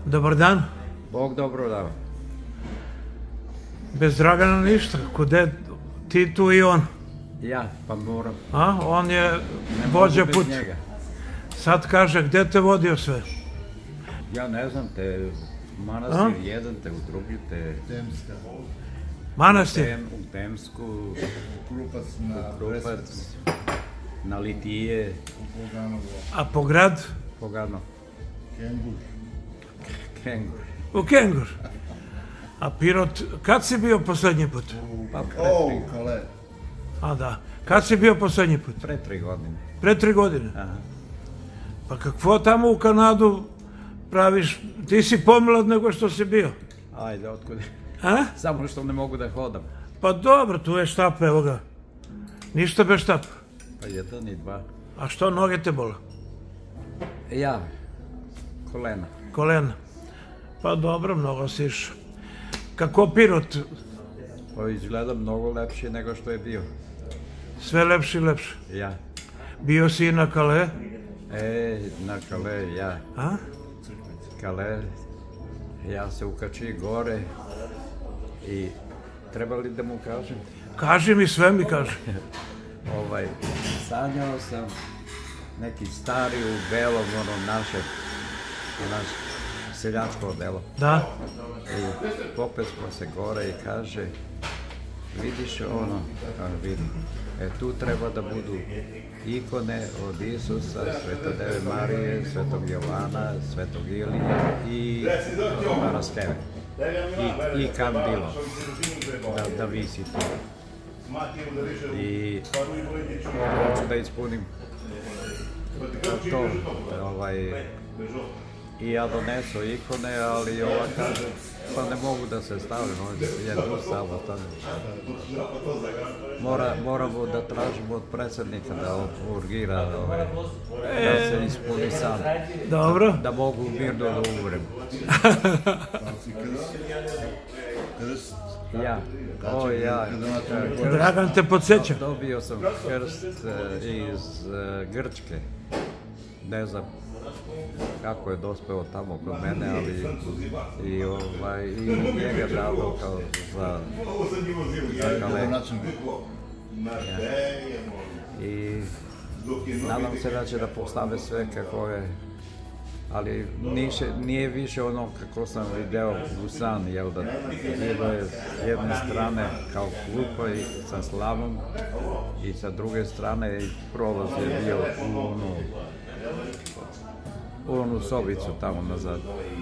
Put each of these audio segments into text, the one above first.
Dobar dan. Bog dobro dao. Bez Dragana ništa. Kude ti tu i on? Ja, pa moram. A? On je Ne vođa mogu bez put. njega. Sad kaže, gde te vodio sve? Ja ne znam, te manastir jedan, te u drugi, te Manastir? u Temsku, Krupac na Krupac, na Litije, A po grad? Pogano, Kengur. Kengur. U Kengur. A Pirot, kad si bio poslednji put? Pa Kale. A da. Kad si bio poslednji put? pre 3 godine. Pre 3 godine. Aha. Pa kakvo tamo u Kanadu praviš? Ti si pomlad nego što si bio. Ajde, otkud? A? Samo što ne mogu da hodam. Pa dobro, tu je štap, evo ga. Ništa bez štapa. Pa 1 i 2. A što noge te bole? Ja, kolena. Kolena. Pa dobro, mnogo si išao. Kako Pirot? Pa izgleda mnogo lepše nego što je bio. Sve lepše i lepše. Ja. Bio si i na Kale? Na Kale, ja. A? Kale, ja se ukači gore i treba li da mu kažem? Kaži mi, sve mi kaži. Sanjao sam neki stari u belom, naše seljačko delo. Da? I popet smo se gore i kaže, vidiš ono, vidim, tu treba da budu ikone od Isusa, Svetodeve Marije, Svetog Jovana, Svetog Ilije i Paraskeve. I kandilo, da visi tu. I hoću da ispunim to, i ja donesu ikone, ali ova kaže, pa ne mogu da se stavim, jednu samo stavim. Moramo da tražimo od predsjednika da urgira, da se ispuni sam. Dobro. Da mogu mirno da umrem. Krst. Ja, ja. Dragan te podsjeća. Dobio sam krst iz Grčke. Ne znam kako je dospeo tamo kod mene, ali i njega dao kao za Kale. I nadam se da će da postave sve kako je, ali nije više ono kako sam video u san, jel da bilo je s jedne strane kao klupa i sa slavom i sa druge strane prolaz je bio u onu sobicu tamo nazad.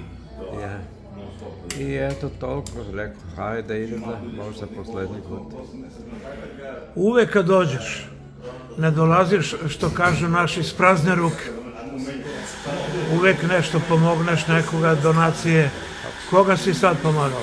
I eto toliko, rekao, hajde idem da možda poslednji put. Uvek kad dođeš, ne dolaziš, što kažu naši, s prazne ruke. Uvek nešto pomogneš, nekoga, donacije. Koga si sad pomagao?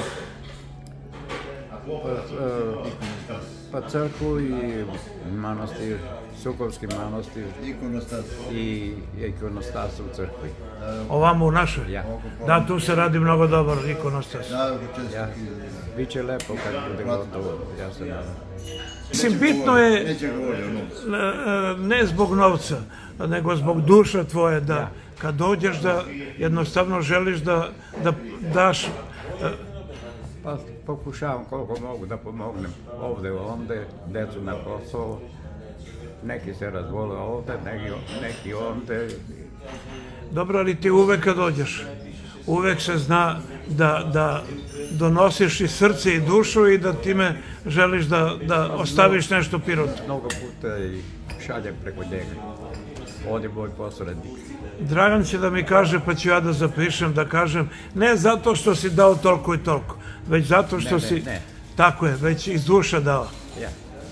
Pa crkvu i manastir, Sukovski manastir i ikonostas u crkvi. Ovamo u našoj? Ja. Da, tu se radi mnogo dobar ikonostas. Biće lepo kad bude gotovo, ja se nadam. Mislim, bitno je, ne zbog novca, nego zbog duše tvoje, da kad dođeš da jednostavno želiš da daš. Pa pokušavam koliko mogu da pomognem ovde, onde, decu na Kosovo. Neki se razvole ovde, neki ovde. Dobro, ali ti uvek kad dođeš, uvek se zna da donosiš i srce i dušu i da time želiš da ostaviš nešto Pirotu. Mnogo puta i šaljem preko njega. On je moj posrednik. Dragan će da mi kaže, pa ću ja da zapišem, da kažem, ne zato što si dao toliko i toliko, već zato što si, tako je, već iz duša dao. Ja.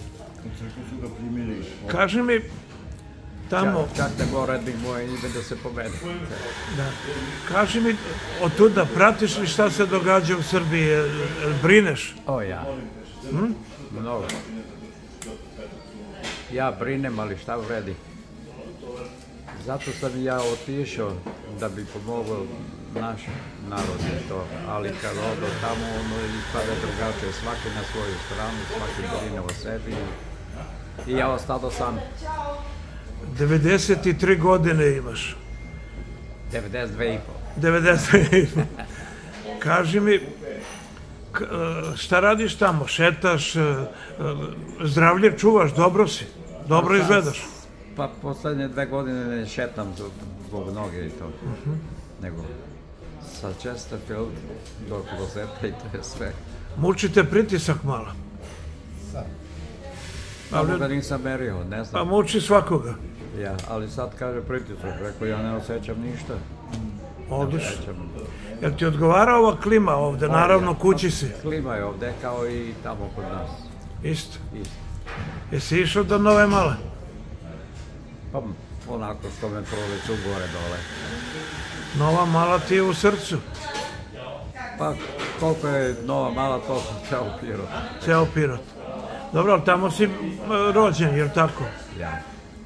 Kaži mi, tamo... Čak da goradnik moj ide da se povede. Da. Kaži mi, od tuda pratiš li šta se događa u Srbiji, brineš? O ja. Mnogo. Ja brinem, ali šta vredi? Zato sam ja otišao da bi pomogao naš narod i to, ali kad odo tamo ono ispada drugačije, svaki na svoju stranu, svaki brine o sebi i ja ostao sam. 93 godine imaš. 92,5. 90. Kaži mi, šta radiš tamo? Šetaš, zdravlje čuvaš, dobro si, dobro izgledaš. Pa poslednje 2 godine ne šetam zbog noge i to. Nego sa Chesterfield do klozeta i to je sve. Mučite pritisak malo. Malo ga nisam merio, ne Pa znam. muči svakoga. Ja, ali sad kaže pritisak, rekao ja ne osjećam ništa. Odlično. Osjećam. Jel ti odgovara ova klima ovde? Naravno, kući si. Klima je ovde kao i tamo kod nas. Isto. Isto. Jesi išao do Nove Male? Pa onako što me proleću gore dole. Nova Mala ti je u srcu. Pa koliko je Nova Mala, toliko ceo Pirot. Ceo Pirot. Dobro, ali tamo si rođen, jel tako? Ja.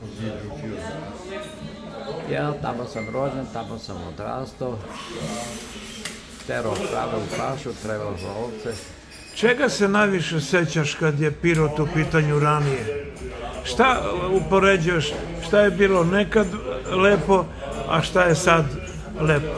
Ja, tamo sam rođen, tamo sam odrastao. Terao krave u pašu, trebao za ovce. Čega se najviše sećaš kad je Pirot u pitanju ranije? Šta upoređuješ? Šta je bilo nekad lepo, a šta je sad lepo?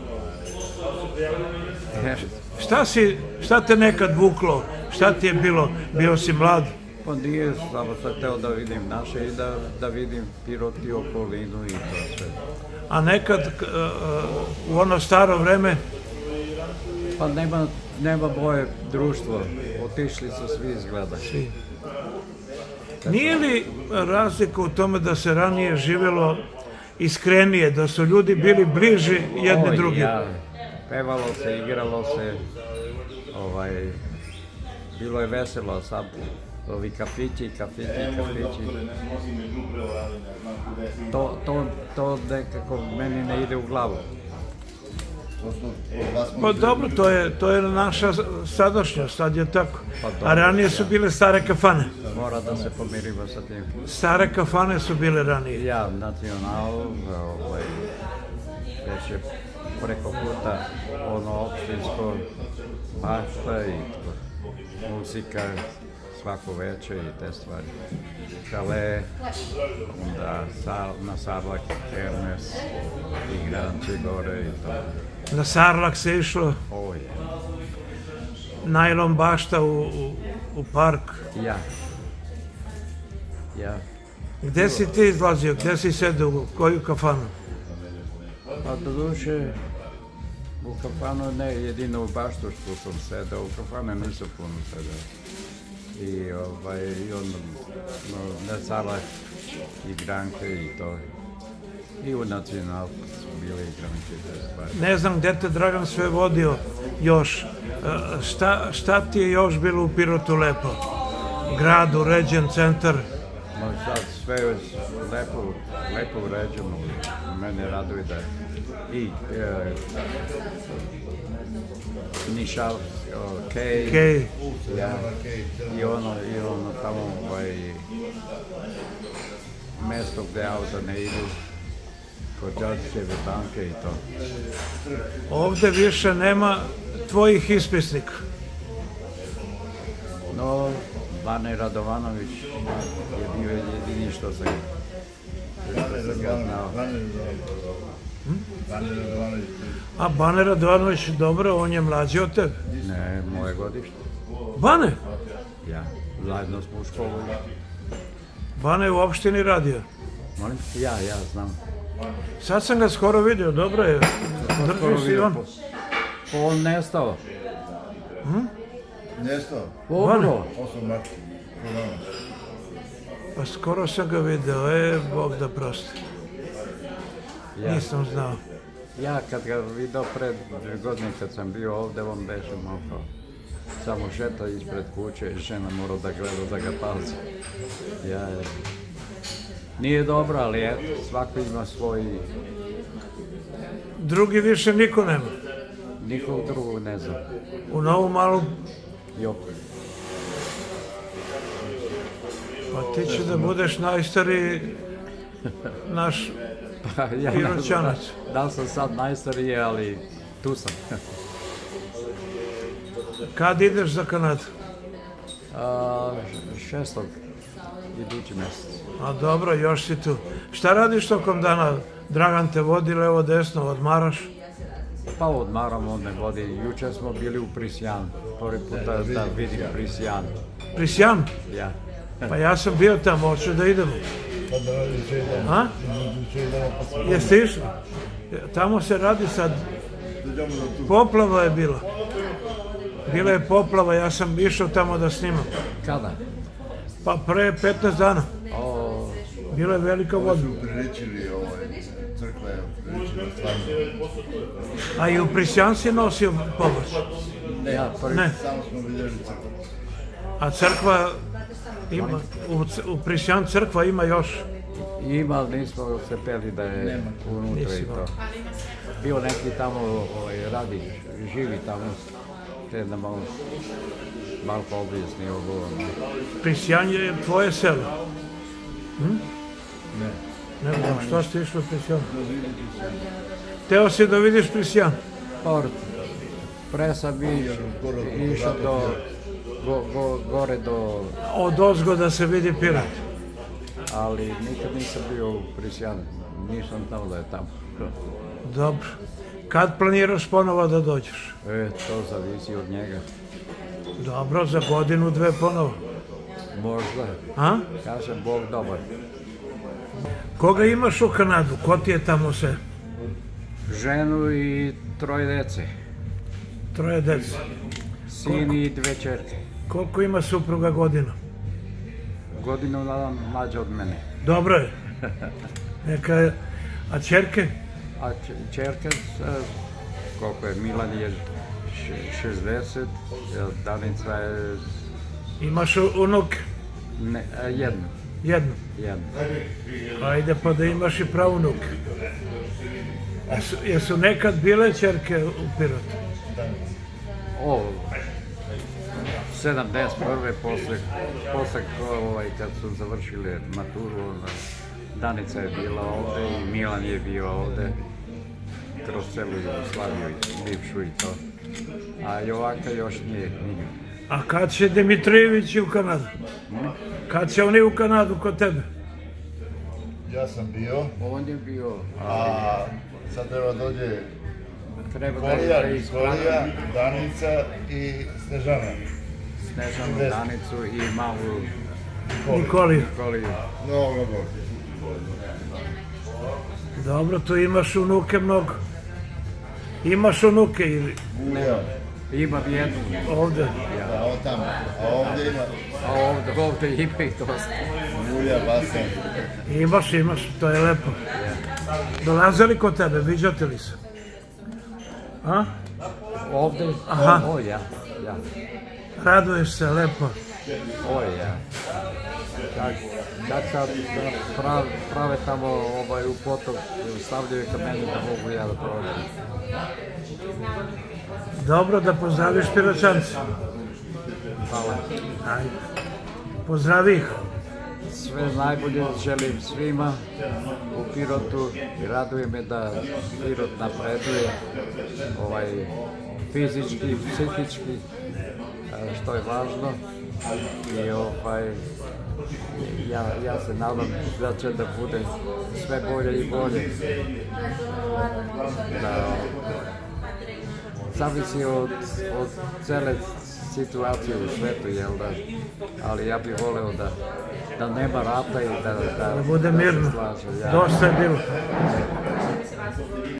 Šta te nekad vuklo? Šta ti je bilo? Bio si mlad? Pa nije, samo sam hteo da vidim naše i da vidim Pirot i okolinu i to sve. A nekad, u ono staro vreme, Pa nema boje društvo, otišli su svi izgleda. nije li razlika u tome da se ranije živjelo iskrenije, da su ljudi bili bliži jedni drugi? Ja, pevalo se, igralo se, bilo je veselo, sad ovi kafići. To nekako meni ne ide u glavu. Pa dobro, to je naša sadašnjost, sad je tako. Pa A ranije su bile stare kafane. Mora da se pomirimo sa tim. Stare kafane su bile ranije. Ja, Nacional, već je preko puta ono opštinsko, bašta i muzika svako večer i te stvari. Kale, onda na Sarlak, Kermes, igranci gore i to. Na Sarlak se išlo, Ovo je. najlon bašta u park. Ja. Gde si ti izlazio, gde si sedeo, u koju kafanu? Pa do duše, u kafanu ne, jedino u baštu što sam sedao, u kafane nisam puno sedao. I onda na Sarlak igranke i to. I u Nacional su bile igranke i te stvari. Ne znam gde te Dragan sve vodio još. Šta ti je još bilo u Pirotu lepo? Grad, uređen, centar? No sad sve je lepo uređeno. Mene raduje da i Nišal, Kej, i ono tamo mesto gde auta ne idu, kod Đorđeve banke i to. Ovde više nema tvojih ispisnika. No, Bane Radovanović je bio jedini što sam ga znao. A Bane Radovanović, dobro, on je mlađi od tebe. Ne, moje godište. Bane? Ja, zajedno smo u školu. Bane je u opštini radio. Molim? Ja znam. Sad sam ga skoro vidio, dobro je. Drži si on. On nestao. Nestao? Dobro. 8 marta. Pa skoro sam ga vidio, Bog da prosti. Nisam znao. Ja kad ga vidio pred 2 godine kad sam bio ovde, on beše malo samo šeta ispred kuće i žena mora da gleda da ga pazi. Nije dobro, ali eto, svako ima svoj... Drugi više niko nema. Nikog drugog ne znam. U Novu Malu? Joko. Pa ti će da budeš najstariji naš Piroćanac. Da li sam sad najstariji, ali tu sam. Kad ideš za Kanadu? 6. idući mesec. A dobro, još si tu. Šta radiš tokom dana? Dragan te vodi levo desno, odmaraš? Pa odmaramo, ne vodi. Juče smo bili u Prisjanu. Prvi puta da vidim Prisjan. Prisjan? Ja. Pa ja sam bio tamo, hoću da idemo. A? Jeste išli? Tamo se radi sad. Poplava je bila. Bila je poplava, ja sam išao tamo da snimam. Kada? Pa pre 15 dana. O, Bila je velika voda. Su priličili crkva je priličila stvarno. A i u Prisjan si nosio pomoć? ja prvi. Ne. Samo smo vidjeli crkvu. A crkva ima, u Prisjan crkva ima još. Ima, ali nismo se peli da je unutra i Nisi to. Bio neki tamo radi, živi tamo, te da malo objasni ovo. Prisjan je tvoje selo. Ne. Ne znam, što ste išli u Prisjan? Teo si da vidiš Prisjan? Port, pre sam išao gore do, Od ozgo da se vidi Pirat. ali nikad nisam bio u Prisjanu, nisam znao da je tamo. Dobro. Kad planiraš ponovo da dođeš? To zavisi od njega. Dobro, za godinu, dve ponovo. Možda, A? kažem Bog dobar. Koga imaš u Kanadu? Ko ti je tamo sve? Ženu i 3 dece, 3 dece. sin i 2 čerke. Koliko ima supruga godina? Godinu dana mlađa od mene. Dobro je. Neka je. A čerke? A čerka, koliko je, Milan je 60, Danica je Imaš unuke? jednu. Jednu. Ajde pa da imaš i pravunuke. Jesu nekad bile čerke u Pirotu? O, 71. posle kad su završili maturu, Danica je bila ovde i Milan je bio ovde, kroz celu Jugoslaviju, bivšu i to. A Jovaka još nije nigdje. A kad će Dimitrijević u Kanadu? Kad će oni u Kanadu kod tebe? Ja sam bio, On je bio, a sad treba dođe treba da Kolija, isprati Danica i Snežana. Snežanu, Danicu i malu Nikoliju. Koliju. Mnogo. Dobro, tu imaš unuke mnogo. Imaš unuke ili Bulja, Imam jednu, ovde? a on tamo. A ovdje ima a ovde ima ih dosta. Bulja, Basan. Imaš, to je lepo. Dolazili kod tebe, viđate li se? A? Ovde? Aha. O, ja. Raduješ se, lepo. O, ja. Kad sad prave tamo u potok, stavljaju kamene da mogu ja da prođem. Dobro, da pozdraviš Piroćance. Hvala. Ajde. Pozdravi ih. Sve najbolje želim svima u Pirotu i raduje me da Pirot napreduje fizički, psihički, što je važno. I ja se nadam da će da bude sve bolje i bolje. Da zavisi od cele situacije u svetu, jel da? Ali ja bih voleo da nema rata i da Da bude mirno. se slaže. Dosta je bilo.